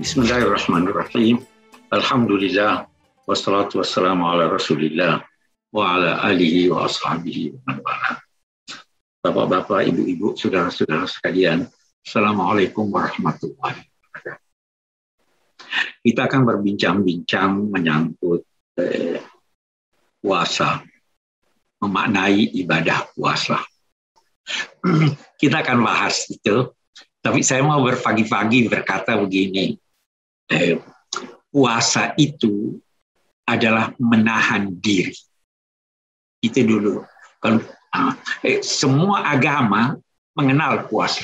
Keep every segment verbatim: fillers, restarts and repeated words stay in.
Bismillahirrahmanirrahim. Alhamdulillah wassalatu wassalamu ala Rasulillah wa ala alihi wa ashabihi wa man wala. Bapak-bapak, ibu-ibu, saudara-saudara sekalian, Assalamualaikum warahmatullahi wabarakatuh. Kita akan berbincang-bincang menyangkut eh, puasa, memaknai ibadah puasa. Kita akan bahas itu, tapi saya mau berpagi-pagi berkata begini. Eh, puasa itu adalah menahan diri. Itu dulu. Kalau eh, semua agama mengenal puasa.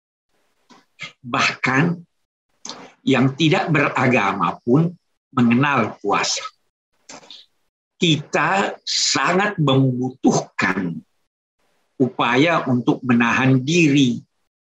Bahkan yang tidak beragama pun mengenal puasa. Kita sangat membutuhkan upaya untuk menahan diri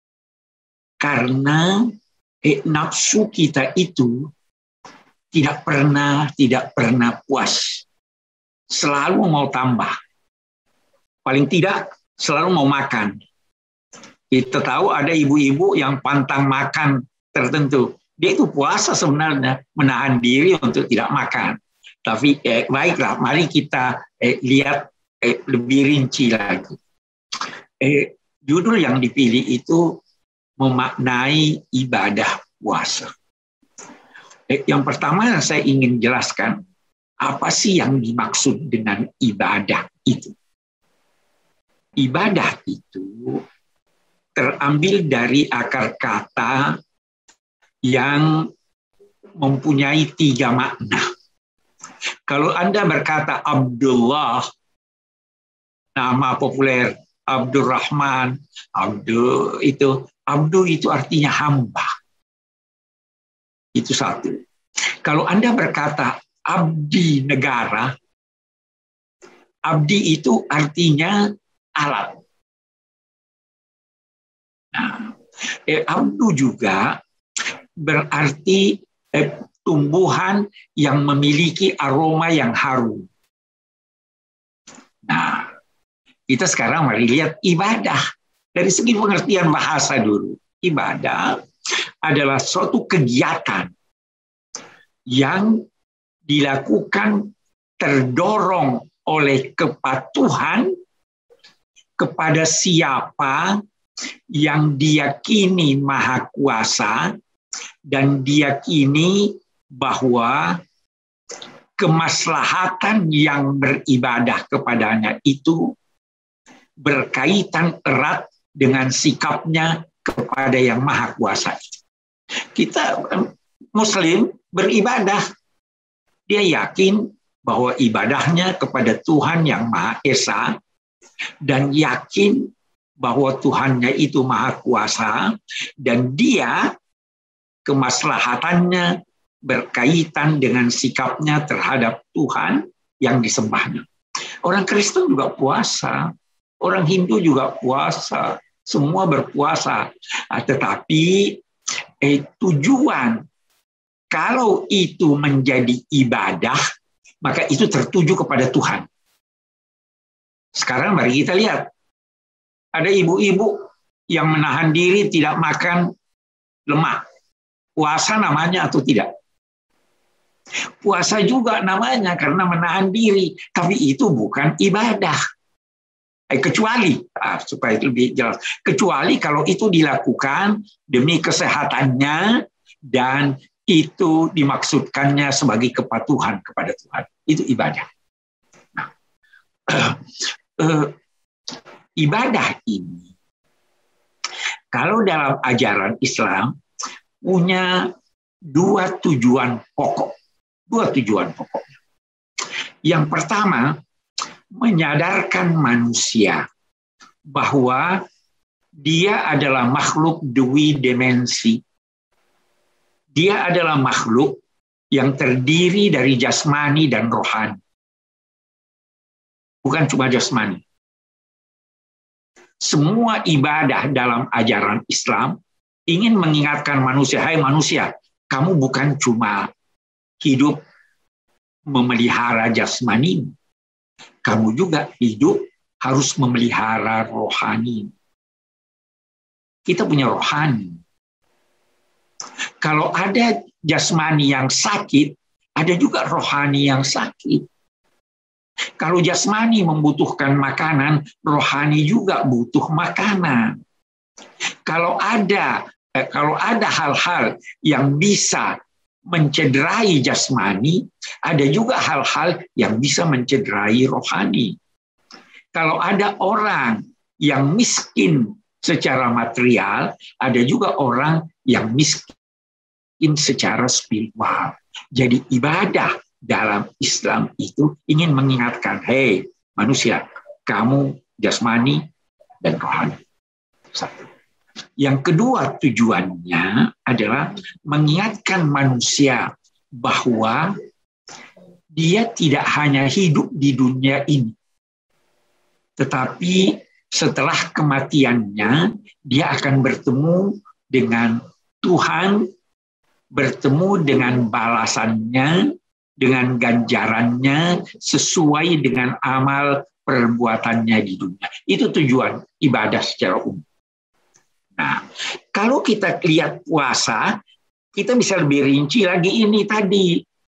karena Eh, nafsu kita itu tidak pernah tidak pernah puas, selalu mau tambah, paling tidak selalu mau makan. Kita tahu ada ibu-ibu yang pantang makan tertentu, dia itu puasa sebenarnya, menahan diri untuk tidak makan. Tapi eh, baiklah, mari kita eh, lihat eh, lebih rinci lagi. Eh, judul yang dipilih itu memaknai ibadah puasa. Eh, yang pertama yang saya ingin jelaskan, apa sih yang dimaksud dengan ibadah itu? Ibadah itu terambil dari akar kata yang mempunyai tiga makna. Kalau Anda berkata Abdullah, nama populer Abdurrahman, Abdul itu Abdu itu artinya hamba. Itu satu. Kalau Anda berkata abdi negara, abdi itu artinya alat. Nah, eh, abdu juga berarti eh, tumbuhan yang memiliki aroma yang harum. Nah, kita sekarang mari lihat ibadah. Dari segi pengertian bahasa dulu, ibadah adalah suatu kegiatan yang dilakukan terdorong oleh kepatuhan kepada siapa yang diyakini maha kuasa dan diyakini bahwa kemaslahatan yang beribadah kepadanya itu berkaitan erat dengan sikapnya kepada yang maha kuasa. Kita Muslim beribadah, dia yakin bahwa ibadahnya kepada Tuhan yang Maha Esa dan yakin bahwa Tuhannya itu maha kuasa dan dia kemaslahatannya berkaitan dengan sikapnya terhadap Tuhan yang disembahnya. Orang Kristen juga puasa, orang Hindu juga puasa, semua berpuasa. Tetapi eh, tujuan, kalau itu menjadi ibadah, maka itu tertuju kepada Tuhan. Sekarang mari kita lihat. Ada ibu-ibu yang menahan diri tidak makan lemak. Puasa namanya atau tidak? Puasa juga namanya karena menahan diri. Tapi itu bukan ibadah. Kecuali, ah, supaya lebih jelas, kecuali kalau itu dilakukan demi kesehatannya dan itu dimaksudkannya sebagai kepatuhan kepada Tuhan. Itu ibadah. Nah, eh, eh, ibadah ini, kalau dalam ajaran Islam, punya dua tujuan pokok. Dua tujuan pokok. Yang pertama, menyadarkan manusia bahwa dia adalah makhluk dwi dimensi. Dia adalah makhluk yang terdiri dari jasmani dan rohani. Bukan cuma jasmani. Semua ibadah dalam ajaran Islam ingin mengingatkan manusia, hai manusia, kamu bukan cuma hidup memelihara jasmani, kamu juga hidup harus memelihara rohani. Kita punya rohani. Kalau ada jasmani yang sakit, ada juga rohani yang sakit. Kalau jasmani membutuhkan makanan, rohani juga butuh makanan. Kalau ada eh, kalau ada hal-hal yang bisa mencederai jasmani, ada juga hal-hal yang bisa mencederai rohani. Kalau ada orang yang miskin secara material, ada juga orang yang miskin secara spiritual. Jadi ibadah dalam Islam itu ingin mengingatkan, hei manusia, kamu jasmani dan rohani. Satu. Yang kedua tujuannya adalah mengingatkan manusia bahwa dia tidak hanya hidup di dunia ini, tetapi setelah kematiannya dia akan bertemu dengan Tuhan, bertemu dengan balasannya, dengan ganjarannya sesuai dengan amal perbuatannya di dunia. Itu tujuan ibadah secara umum. Nah, kalau kita lihat puasa, kita bisa lebih rinci lagi ini tadi.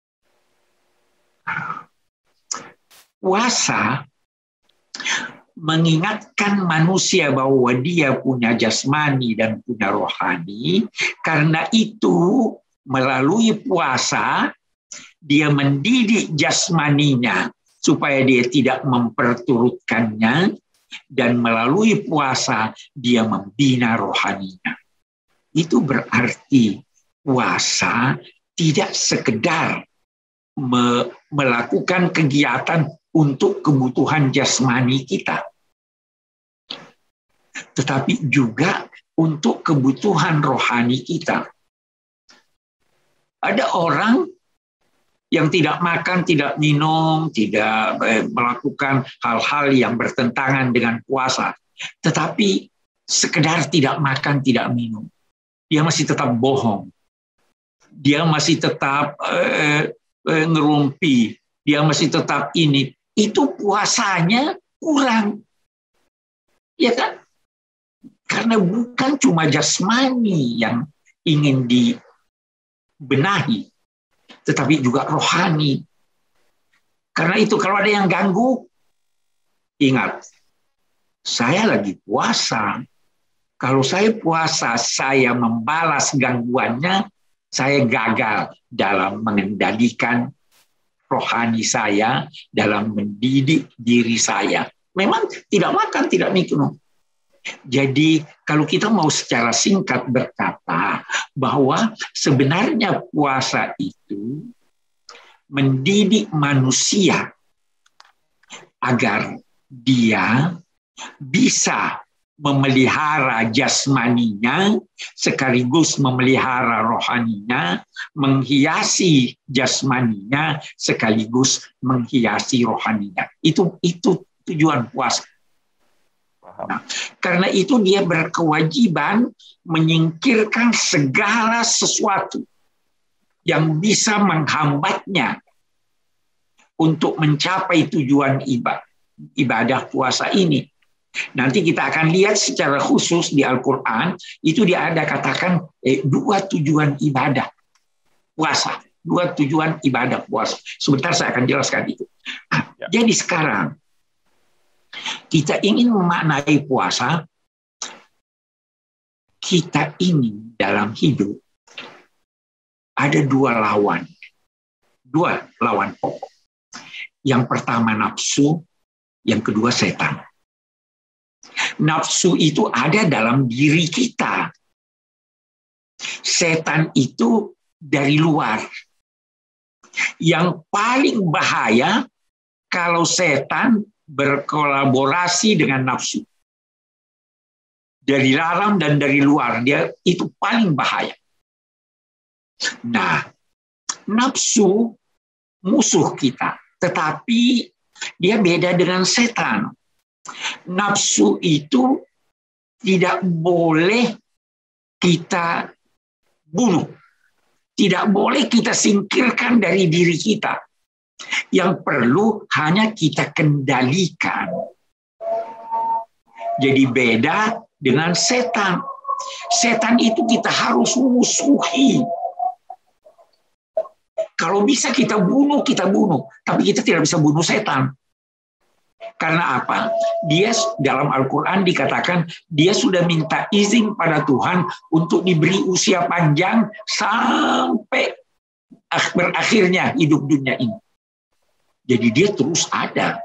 Puasa mengingatkan manusia bahwa dia punya jasmani dan punya rohani. Karena itu, melalui puasa, dia mendidik jasmaninya supaya dia tidak memperturutkannya. Dan melalui puasa dia membina rohaninya. Itu berarti puasa tidak sekedar me- melakukan kegiatan untuk kebutuhan jasmani kita, tetapi juga untuk kebutuhan rohani kita. Ada orang yang tidak makan, tidak minum, tidak melakukan hal-hal yang bertentangan dengan puasa. Tetapi sekedar tidak makan, tidak minum. Dia masih tetap bohong. Dia masih tetap eh, eh, ngerumpi. Dia masih tetap ini. Itu puasanya kurang. Ya kan? Karena bukan cuma jasmani yang ingin dibenahi, tetapi juga rohani. Karena itu kalau ada yang ganggu, ingat, saya lagi puasa. Kalau saya puasa, saya membalas gangguannya, saya gagal dalam mengendalikan rohani saya, dalam mendidik diri saya. Memang tidak makan, tidak minum. Jadi kalau kita mau secara singkat berkata bahwa sebenarnya puasa itu mendidik manusia agar dia bisa memelihara jasmaninya sekaligus memelihara rohaninya, menghiasi jasmaninya sekaligus menghiasi rohaninya. Itu itu tujuan puasa. Nah, karena itu dia berkewajiban menyingkirkan segala sesuatu yang bisa menghambatnya untuk mencapai tujuan ibadah, ibadah puasa ini. Nanti kita akan lihat secara khusus di Al-Quran, itu dia ada katakan eh, dua tujuan ibadah puasa. Dua tujuan ibadah puasa. Sebentar saya akan jelaskan itu. Nah, ya. Jadi sekarang, kita ingin memaknai puasa, kita ingin dalam hidup ada dua lawan. Dua lawan pokok. Yang pertama nafsu, yang kedua setan. Nafsu itu ada dalam diri kita. Setan itu dari luar. Yang paling bahaya kalau setan berkolaborasi dengan nafsu. Dari dalam dan dari luar, dia itu paling bahaya. Nah, nafsu musuh kita, tetapi dia beda dengan setan. Nafsu itu tidak boleh kita bunuh. Tidak boleh kita singkirkan dari diri kita. Yang perlu hanya kita kendalikan. Jadi beda dengan setan. Setan itu kita harus musuhi. Kalau bisa kita bunuh, kita bunuh. Tapi kita tidak bisa bunuh setan. Karena apa? Dia dalam Al-Quran dikatakan dia sudah minta izin pada Tuhan untuk diberi usia panjang sampai berakhirnya hidup dunia ini. Jadi dia terus ada.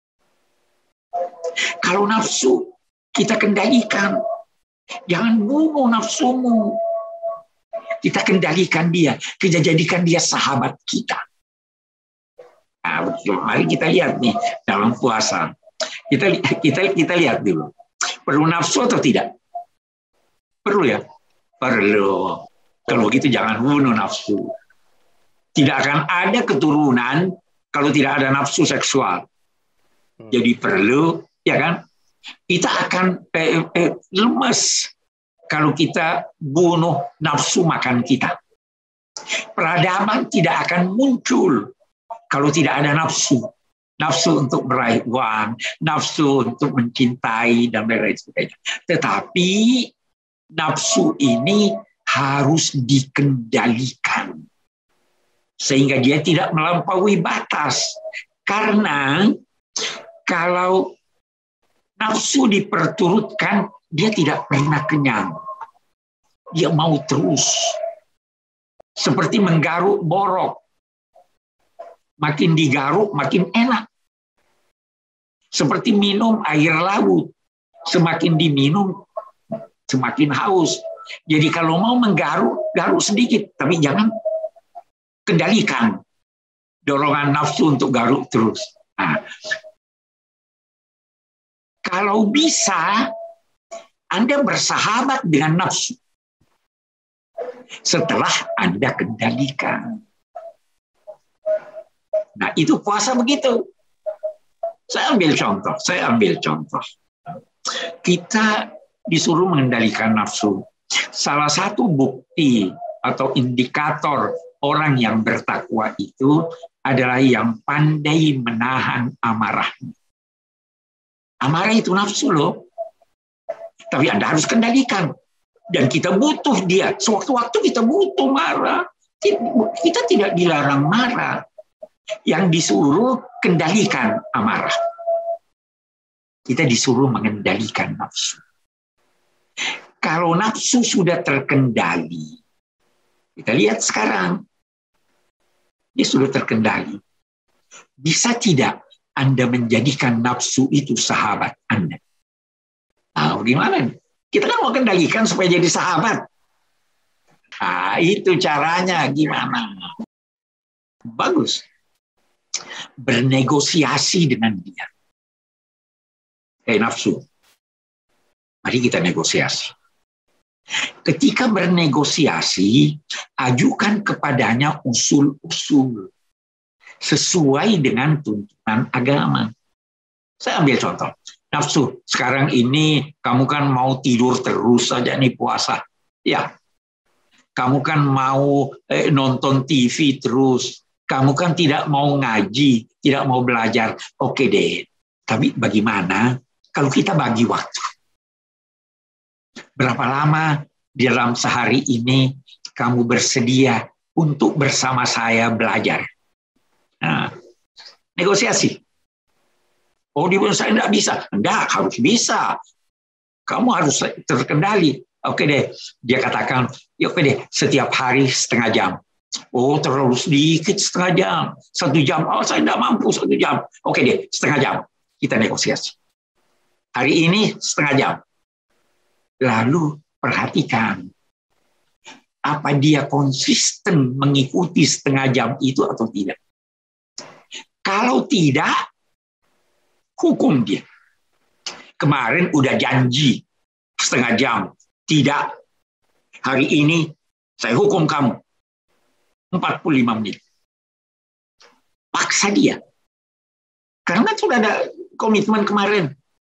Kalau nafsu, kita kendalikan. Jangan bunuh nafsumu. Kita kendalikan dia, kita jadikan dia sahabat kita. Nah, mari kita lihat nih dalam puasa. Kita kita kita lihat dulu. Perlu nafsu atau tidak? Perlu ya? Perlu. Kalau gitu jangan bunuh nafsu. Tidak akan ada keturunan kalau tidak ada nafsu seksual. Jadi perlu, ya kan? Kita akan eh, eh, lemes kalau kita bunuh nafsu makan kita. Peradaban tidak akan muncul kalau tidak ada nafsu. Nafsu untuk meraih uang, nafsu untuk mencintai, dan lain-lain sebagainya. Tetapi nafsu ini harus dikendalikan. Sehingga dia tidak melampaui batas. Karena kalau nafsu diperturutkan, dia tidak pernah kenyang. Dia mau terus. Seperti menggaruk borok. Makin digaruk, makin enak. Seperti minum air laut. Semakin diminum, semakin haus. Jadi kalau mau menggaruk, garuk sedikit. Tapi jangan kendalikan dorongan nafsu untuk garuk terus. Nah, kalau bisa, Anda bersahabat dengan nafsu. Setelah Anda kendalikan. Nah, itu puasa begitu. Saya ambil contoh, saya ambil contoh. Kita disuruh mengendalikan nafsu. Salah satu bukti atau indikator orang yang bertakwa itu adalah yang pandai menahan amarahnya. Amarah itu nafsu loh. Tapi Anda harus kendalikan. Dan kita butuh dia. Sewaktu-waktu kita butuh marah. Kita tidak dilarang marah. Yang disuruh kendalikan amarah. Kita disuruh mengendalikan nafsu. Kalau nafsu sudah terkendali, kita lihat sekarang. Dia sudah terkendali. Bisa tidak Anda menjadikan nafsu itu sahabat Anda? Nah, gimana? Kita kan mau kendalikan supaya jadi sahabat. Nah, itu caranya gimana? Bagus. Bernegosiasi dengan dia. Eh, nafsu. Mari kita negosiasi. Ketika bernegosiasi, ajukan kepadanya usul-usul sesuai dengan tuntunan agama. Saya ambil contoh. Nafsu, sekarang ini kamu kan mau tidur terus saja nih puasa. Ya, kamu kan mau eh, nonton T V terus. Kamu kan tidak mau ngaji, tidak mau belajar. Oke deh, tapi bagaimana kalau kita bagi waktu? Berapa lama dalam sehari ini kamu bersedia untuk bersama saya belajar? Nah, negosiasi. Oh, di saya tidak bisa. Enggak, harus bisa. Kamu harus terkendali. Oke deh, dia katakan, ya oke deh, setiap hari setengah jam. Oh, terlalu sedikit setengah jam. Satu jam, oh saya tidak mampu satu jam. Oke deh, setengah jam. Kita negosiasi. Hari ini setengah jam. Lalu perhatikan, apa dia konsisten mengikuti setengah jam itu atau tidak. Kalau tidak, hukum dia. Kemarin udah janji setengah jam. Tidak. Hari ini saya hukum kamu. empat puluh lima menit. Paksa dia. Karena sudah ada komitmen kemarin.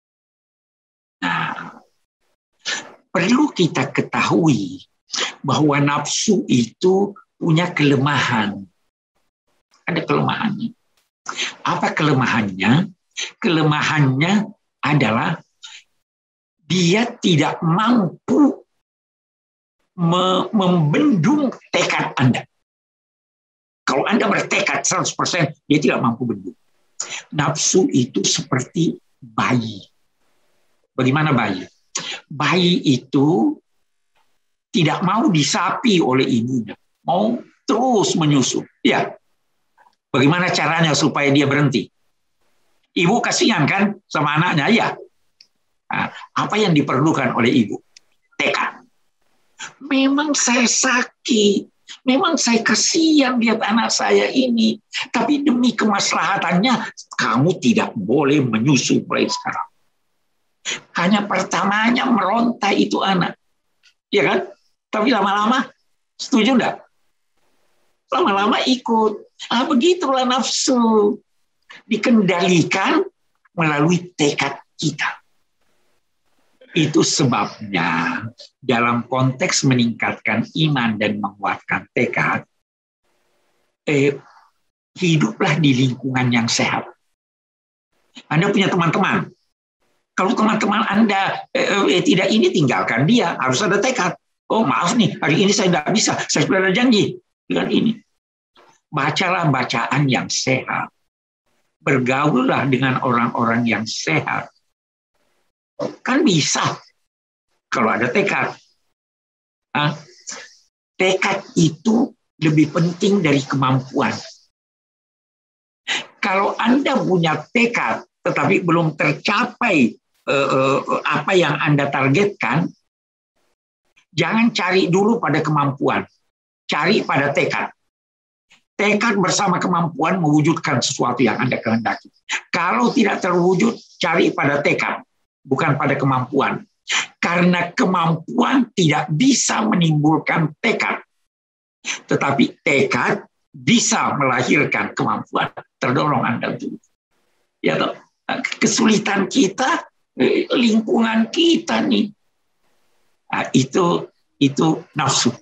Nah, perlu kita ketahui bahwa nafsu itu punya kelemahan. Ada kelemahannya. Apa kelemahannya? Kelemahannya adalah dia tidak mampu membendung tekad Anda. Kalau Anda bertekad seratus persen, dia tidak mampu bendung. Nafsu itu seperti bayi. Bagaimana bayi? Bayi itu tidak mau disapi oleh ibunya, mau terus menyusu. Ya, bagaimana caranya supaya dia berhenti? Ibu kasihan kan sama anaknya, ya. Nah, apa yang diperlukan oleh ibu? Tekad. Memang saya sakit, memang saya kasihan lihat anak saya ini, tapi demi kemaslahatannya kamu tidak boleh menyusu mulai sekarang. Hanya pertamanya meronta itu anak, ya kan? Tapi lama-lama setuju enggak? Lama-lama ikut. Ah, begitulah nafsu. Dikendalikan melalui tekad kita. Itu sebabnya dalam konteks meningkatkan iman dan menguatkan tekad, eh, hiduplah di lingkungan yang sehat. Anda punya teman-teman. Kalau teman-teman Anda eh, eh, tidak ini, tinggalkan dia. Harus ada tekad. Oh maaf nih, hari ini saya tidak bisa. Saya sudah ada janji dengan ini. Bacalah bacaan yang sehat. Bergaullah dengan orang-orang yang sehat. Kan bisa kalau ada tekad. Nah, tekad itu lebih penting dari kemampuan. Kalau Anda punya tekad tetapi belum tercapai eh, eh, apa yang Anda targetkan, jangan cari dulu pada kemampuan, cari pada tekad. Tekad bersama kemampuan mewujudkan sesuatu yang Anda kehendaki. Kalau tidak terwujud, cari pada tekad, bukan pada kemampuan. Karena kemampuan tidak bisa menimbulkan tekad. Tetapi tekad bisa melahirkan kemampuan. Terdorong Anda dulu. Ya toh? Kesulitan kita, lingkungan kita nih. Nah, itu itu nafsu.